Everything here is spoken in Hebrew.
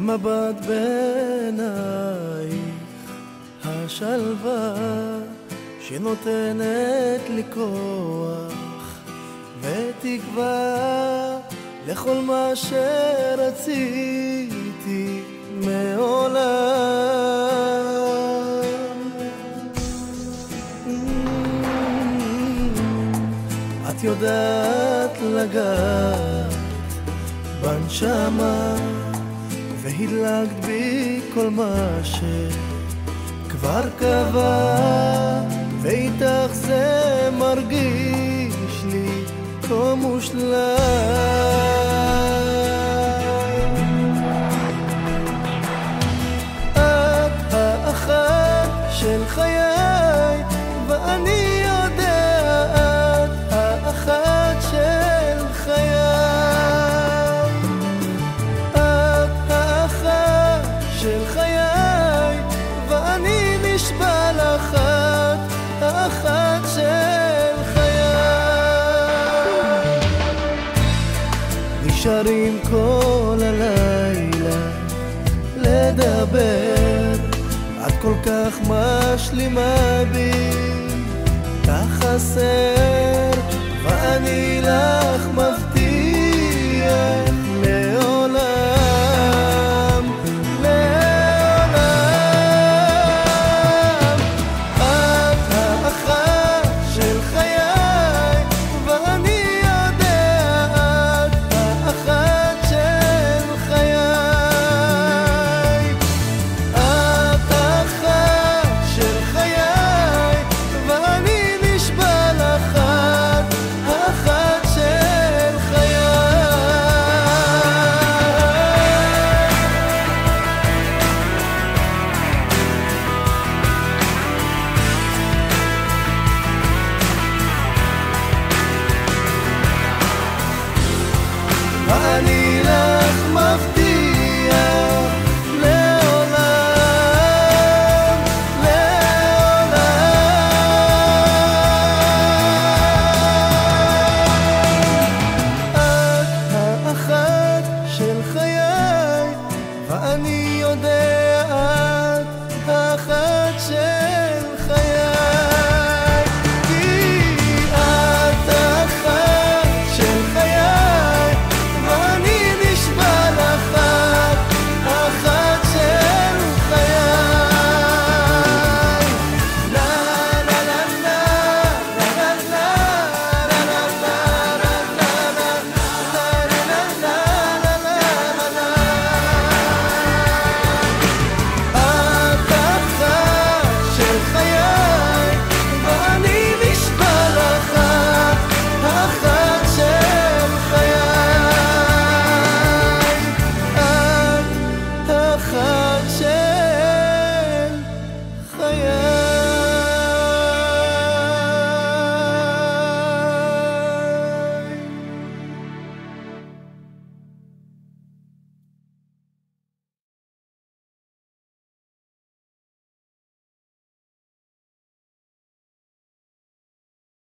המבט בעינייך, השלווה שנותנת לי כוח ותקווה לכל מה שרציתי מעולם. את יודעת לגעת בנשמה והדלקת בי כל מה שכבר קבע, ואיתך זה מרגיש לי כה מושלם. את האחת של חיי ואני יודעת האחת של חיי. נשבע לך האחת של חיי. נשארים כל הלילה לדבר, את כל כך משלימה בי, כך חסר ואני לך מבטיח